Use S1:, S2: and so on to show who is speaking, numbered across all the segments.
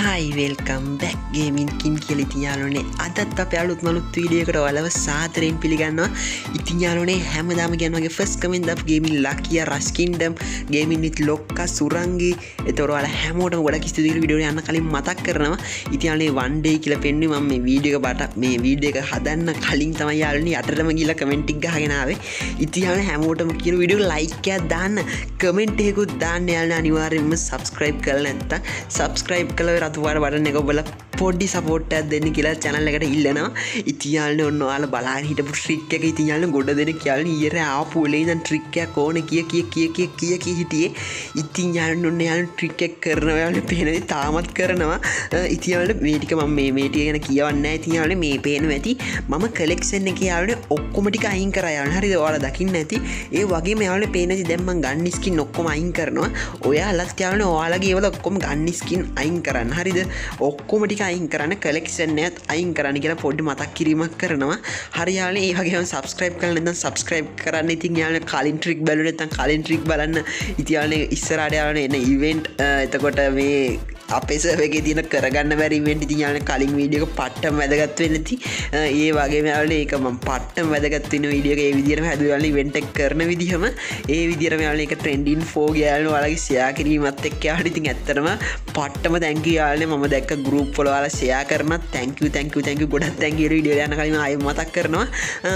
S1: Hi welcome back gaming kin කියලා ඉතින් යාළුවනේ අදත් අපි අලුත් මලුත් වීඩියෝ එකකට ඔයාලව සාදරයෙන් පිළිගන්නවා. ඉතින් යාළුවනේ හැමදාම කියන වගේ first comment of gaming Lakia Rush Kingdom gaming with Lokka Surangi ඒතකොට ඔයාලා හැමෝටම ගොඩක් ස්තුතියි වීඩියෝ එක යන්න කලින් මතක් කරනවා. ඉතින් යාළුවනේ one day කියලා පෙන්නුවේ මම මේ වීඩියෝ එක හදන්න කලින් තමයි යාළුවනේ යටටම ගිහලා comment එක ගහගෙන ආවේ. ඉතින් යාළුවනේ හැමෝටම කියන වීඩියෝ එක like එකක් දාන්න comment එකකුත් දාන්න යාළුවනේ අනිවාර්යයෙන්ම subscribe කරලා නැත්තම් subscribe කරලා රතුවාර බටන් එක ඔබලා පොඩි සපෝට් එකක් දෙන්න කියලා channel එකට ඉල්ලනවා. ඉතින් යාළුවනේ ඔන්න ඔයාලා බලන්න හිටපු ට්‍රික් එක ඉතින් යාළුවනේ ගොඩ දෙනෙක් යාළුවනේ ඊයේ ආපු වෙලේ ඉඳන් ට්‍රික් එකක් ඕනේ කිය හිටියේ. ඉතින් යාළුවනේ ඔන්න යාළුවනේ ට්‍රික් එක කරනවා යාළුවනේ පේනදී තාමත් කරනවා. ඉතින් යාළුවනේ මේ ටික මම මේ ටික ගැන කියවන්නේ නැහැ. ඉතින් යාළුවනේ මේ පේනවා ඇති මම collection එකේ යාළුවනේ ඔක්කොම ටික අයින් කරා යාළුවනේ. හරිද? ඔයාලා දකින්න ඇති. ඒ වගේම යාළුවනේ පේනදී දැන් මම ගන්න ස්කින් ඔක්කොම අයින් කරනවා. ඔයාලත් යාළුවනේ ඔයාලගේ ඒවල ඔක්කොම ගන්න ස්කින් අයින් කරන්න. හරිද? ඔක්කොම ටික අයින් කරන්න collection එකත් අයින් කරන්න කියලා පොඩ්ඩ මතක් කිරීමක් කරනවා. හරි යාළුවනේ ඒ වගේම subscribe කරලා නැත්නම් subscribe කරන්න. ඉතින් යාළුවනේ කලින් trick බලුවේ නැත්නම් කලින් trick බලන්න. ඉතින් යාළුවනේ ඉස්සරහට යාළුවනේ එන event එතකොට මේ අපේ server එකේ තියෙන කරගන්න බැරි event ඉතින් යාළුවනේ කලින් වීඩියෝ එක පට්ටම වැදගත් වෙන්න ඇති. ඒ වගේම යාළුවනේ ඒක මම පට්ටම වැදගත් වෙන වීඩියෝ එක ඒ විදිහටම හැදුවා යාළුවනේ event එක කරන විදිහම ඒ විදිහටම යාළුවනේ ඒක trending 4 යාළුවනේ ඔයාලගේ share කිරීමත් එක්ක යාළුවනේ ඉතින් ඇත්තටම පට්ටම thank you යාළුවනේ මම දැක්ක group වල ඔයාලා share කරනවා thank you ගොඩක් thank you වීඩියෝ යන කලින් ආයෙ මතක් කරනවා.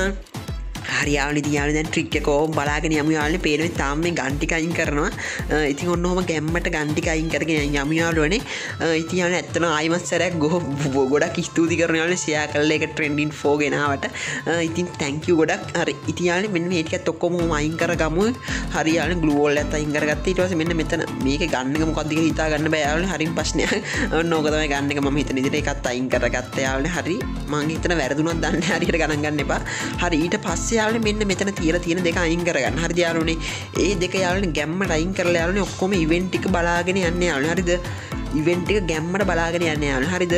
S1: හරි යාළුවනේ ඉතින් යාළුවනේ දැන් ට්‍රික් එක ඕම් බලාගෙන යමු යාළුවනේ පේනවා තාම මේ ගන් ටික අයින් කරනවා. ඉතින් ඔන්න ඔහම ගැම්මට ගන් ටික අයින් කරගෙන යමු යාළුවනේ. ඉතින් යාළුවනේ ඇත්තටම ආයිමත් සැරයක් ගොඩක් ස්තුති කරනවා යාළුවනේ ෂෙයා කරලා ඒක ට්‍රෙන්ඩින් 4 ගෙනාවට. ඉතින් thank you ගොඩක්. හරි ඉතින් යාළුවනේ මෙන්න මේ ටිකත් ඔක්කොම අයින් කරගමු. හරි යාළුවනේ glue wall එකත් අයින් කරගත්තා. ඊට පස්සේ මෙන්න මෙතන මේකේ ගන්න එක මොකක්ද කියලා හිතා ගන්න බෑ යාළුවනේ. හරිම ප්‍රශ්නයක්. ඔන්න ඕක තමයි ගන්න එක මම හිතන විදිහට ඒකත් අයින් කරගත්තා යාළුවනේ. හරි මං හිතන වැරදුනක් දන්නේ හරියට ගණන් ගන්න එපා. හරි ඊට පස්සේ යාළුවනේ මෙන්න මෙතන තියලා තියෙන දෙක අයින් කරගන්න. හරිද යාළුවනේ? ඒ දෙක යාළුවනේ ගැම්මට අයින් කරලා යාළුවනේ ඔක්කොම ඉවෙන්ට් එක බලාගෙන යන්න යාළුවනේ. හරිද? ඉවෙන්ට් එක ගැම්මට බලාගෙන යන්න යාළුවනේ. හරිද?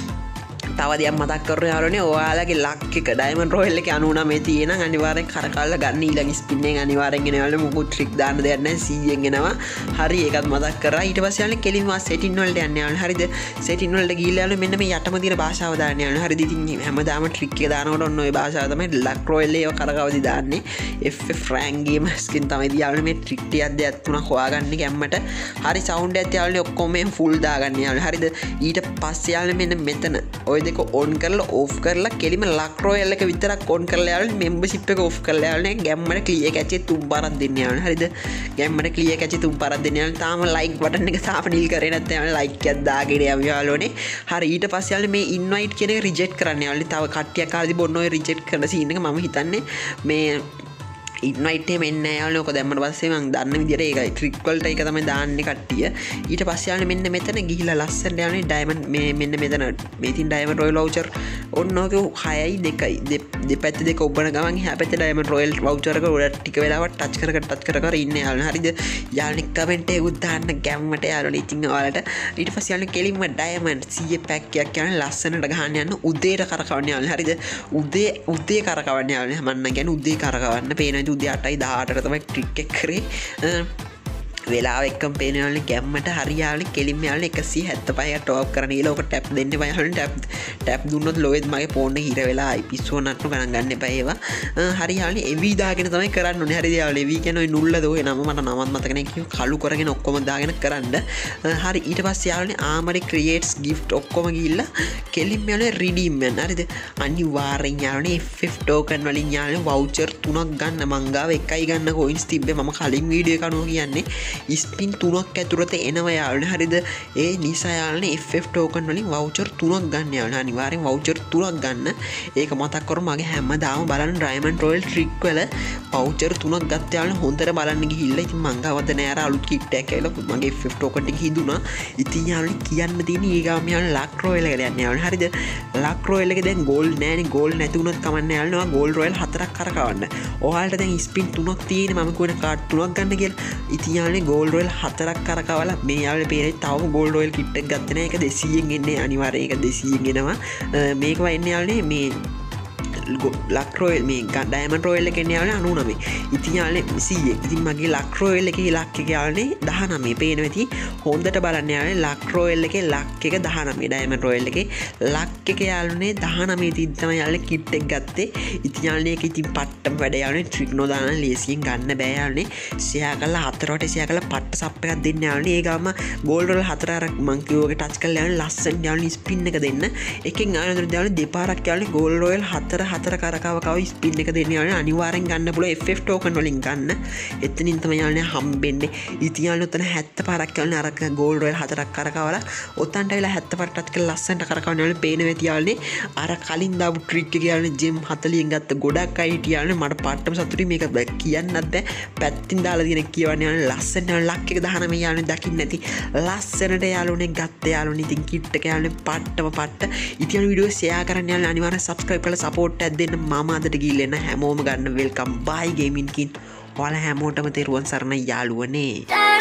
S1: තව දෙයක් මතක් කරගන්න යාළුවනේ ඔයාලගේ ලක් එක ඩයමන්ඩ් රොයල් එකේ 99 තියෙන අනිවාර්යෙන් කරකවලා ගන්න ඊළඟ ස්පින් එකෙන් අනිවාර්යෙන් එන යාළුවනේ මොකද ට්‍රික් දාන්න දෙයක් නැහැ 100න් එනවා. හරි ඒකත් මතක් කරා. ඊට පස්සේ යාළුවනේ කෙලින්ම සෙටින් වලට යන්න යාළුවනේ. හරිද? සෙටින් වලට ගිහිල්ලා යාළුවනේ මෙන්න මේ යටම තියෙන භාෂාව දාන්න යාළුවනේ. හරිද? ඉතින් හැමදාම ට්‍රික් එක දානකොට ඔන්න ඔය භාෂාව තමයි ලක් රොයල් ඒව කරකවදී දාන්නේ. FF rank game skin තමයි යාළුවනේ මේ ට්‍රික් ටිකක් දෙයක් තුනක් හොයාගන්න ගැම්මට. හරි සවුන්ඩ් එකත් යාළුවනේ ඔක්කොම මේ ෆුල් දාගන්න යාළුවනේ. හරිද? ඊට පස්සේ යාළුවනේ මෙන්න මෙතන ඔය දෙක on කරලා off කරලා කෙලිම ලක් රොයල් එක විතරක් on කරලා යාළුවනේ membership එක off කරලා යාළුවනේ ගැම්මට clear catch එක 3 පාරක් දෙන්න යාළුවනේ. හරිද? ගැම්මට clear catch එක 3 පාරක් දෙන්න යාළුවනේ. තාම like button එක තාම නිල් කරේ නැත්නම් යාළුවනේ like එකක් දාගෙන යමු යාළුවනේ. හරි ඊට පස්සේ යාළුවනේ මේ invite කියන එක reject කරන්න යාළුවනේ. තව කට්ටියක් ආවදී බොන්න ඔය reject කරන scene එක මම හිතන්නේ මේ ඉන්වයිට් එහෙම එන්නේ නැහැ යාළුවනේ. ඔක දැම්මට පස්සේ මම දන්න විදියට ඒකයි ට්‍රික් වලට ඒක තමයි දාන්නේ කට්ටිය. ඊට පස්සේ යාළුවනේ මෙන්න මෙතන ගිහිලා ලස්සනට යාළුවනේ ඩයමන්ඩ් මේ මෙන්න මෙතන මේ තින් ඩයමන්ඩ් රොයල් වවුචර් ඔන්න ඔක 6යි 2යි දෙපැත්ත දෙක ඔබන ගමන් එහා පැත්තේ ඩයමන්ඩ් රොයල් වවුචර් එක උඩ ටික වෙලාවක් ටච් කර ඉන්නේ යාළුවනේ. හරිද? යාළුවනේ කමෙන්ට් එකක් දාන්න ගැම්මට යාළුවනේ. ඉතින් ඔයාලට ඊට පස්සේ යාළුවනේ කෙලින්ම ඩයමන්ඩ් 100 පැක් එකක් යාළුවනේ ලස්සනට ගහන්න යන්න උදේට කරකවන්න යාළුවනේ. හරිද? උදේ කරකවන්න යාළුවනේ. මම කියන්නේ උදේ කරකවන්න පේන උදේ 8යි 18ට තමයි ට්‍රික් එක කරේ. වෙලාව එක්කම පේන යාළුවනේ ගැම්මට හරි යාළුවනේ කෙලින්ම යාළුවනේ 175ක් ටොප් කරන්න ඊළ ඔක ටැප් දෙන්න එපා යාළුවනේ. ටැප් දුන්නොත් ලොවෙත් මගේ ෆෝන් එක හිර වෙලා පිස්සුව නටන ගණන් ගන්න එපා ඒවා. හරි යාළුවනේ එවි දාගෙන තමයි කරන්න ඕනේ. හරිද යාළුවනේ? එවි කියන්නේ ඔය නුල්ලද ඔය නම මට නමත් මතක නැහැ කිව්ව කළු කරගෙන ඔක්කොම දාගෙන කරන්න. හරි ඊට පස්සේ යාළුවනේ ආමරි ක්‍රියේට්ස් ගිෆ්ට් ඔක්කොම ගිහිල්ලා කෙලින්ම යාළුවනේ රිඩීම් වෙන්න. හරිද? අනිවාර්යෙන් යාළුවනේ FF ටෝකන් වලින් යාළුවනේ වවුචර් 3ක් ගන්න. මං ගාව එකයි ගන්න කොයින්ස් තිබ්බේ මම කලින් වීඩියෝ එක අනුව කියන්නේ. ස්පින් 3ක් ඇතුළත එනවා යාළුවනේ. හරිද? ඒ නිසා යාළුවනේ FF ටෝකන් වලින් වවුචර් 3ක් ගන්න යාළුවනේ. අනිවාර්යෙන් වවුචර් 3ක් ගන්න. ඒක මතක් කරමු මගේ හැමදාම බලන්න ඩයමන්ඩ් රොයල් ට්‍රික් වල වවුචර් 3ක් ගත්ත යාළුවනේ හොඳට බලන්න ගිහිල්ලා. ඉතින් මං ගාවද නෑ අර අලුත් කිට් එකක් ඇවිල්ලා මගේ FF ටෝකන් ටික හිදුනා. ඉතින් යාළුවනේ කියන්න තියෙන්නේ ඊගාම යාළුවනේ ලක් රොයල් එකට යන්න යාළුවනේ. හරිද? ලක් රොයල් එකේ දැන් ගෝල්ඩ් නෑනේ. ගෝල්ඩ් නැති වුණොත් කමන්නේ යාළුවනේ. ගෝල්ඩ් රොයල් 4ක් කරකවන්න. ඔයාලට දැන් ස්පින් 3ක් තියෙන්නේ මම කියන කාඩ් 3ක් ගන්න කියලා. ඉතින් යාළුවනේ ගෝල්ඩ් රොයල් 4ක් කරකවලා මේ යාළුවනේ පේන්නේ තවම ගෝල්ඩ් රොයල් කිට් එක ගත්තේ නැහැ. ඒක 200න් එන්නේ අනිවාර්යයෙන් ඒක 200න් එනවා. මේක වෙන්නේ යාළුවනේ මේ ලක් රොයල් මේ ඩයමන්ඩ් රොයල් එකේ යාළුවනේ 99 ඉතින් යාළුවනේ 100 ඉතින් මගේ ලක් රොයල් එකේ ලක් එක යාළුවනේ 19 පේනවා ඉතින් හොඳට බලන්න යාළුවනේ ලක් රොයල් එකේ ලක් එක 19 ඩයමන්ඩ් රොයල් එකේ ලක් එක යාළුවනේ 19 ඉතින් තමයි යාළුවනේ කිට් එක ගත්තේ ඉතින් යාළුවනේ ඒක ඉතින් පට්ටම වැඩ යාළුවනේ ට්‍රික් නොදාන ලේසියෙන් ගන්න බෑ යාළුවනේ ෂෙයා කරලා හතරට ෂෙයා කරලා පට්ට සප් එකක් දෙන්න යාළුවනේ ඒ ගාම ගෝල්ඩ් වල හතර අර මං කිව්වගේ ටච් කරලා යාළුවනේ ලස්සන යාළුවනේ ස්පින් එක දෙන්න එකෙන් යාළුවනේ දෙපාරක් යාළුවනේ ගෝල්ඩ් රොයල් හතර කරකව ස්පින් එක දෙන්න යාළුවනේ අනිවාර්යෙන් ගන්න පුළුවන් FF ටෝකන් වලින් ගන්න එතනින් තමයි යාළුවනේ හම්බෙන්නේ ඉතින් යාළුවනේ උතන 70 පාරක් යාළුවනේ අර ගෝල්ඩ් රොයල් හතරක් කරකවලා ඔතනට ඇවිල්ලා 70 පාරක් ටච් කරලා ලස්සනට කරකවන යාළුවනේ පේනවා ඇති යාළුවනේ අර කලින් දාපු ට්‍රික් එක යාළුවනේ ජෙම් 40න් ගත්ත ගොඩක් අය හිටියානේ මට පාට්ටම සතුටුයි මේක කියන්නත් බෑ පැත්තින් දාලා තියෙන කියවන්නේ යාළුවනේ ලස්සන ලක් එක 19 යාළුවනේ දකින්න නැති ලස්සනට යාළුවනේ ගත්ත යාළුවනේ ඉතින් කිට් එක යාළුවනේ පාට්ටම පට්ට ඉතින් වීඩියෝ ෂෙයා කරන්න යාළුවනේ අනිවාර්යෙන් subscribe කරලා support එකක් දෙන්න මම අදට ගිහිල්ලා එන්න හැමෝම ගන්න welcome bye gaming kin ඔයාලා හැමෝටම තෙරුවන් සරණයි යාළුවනේ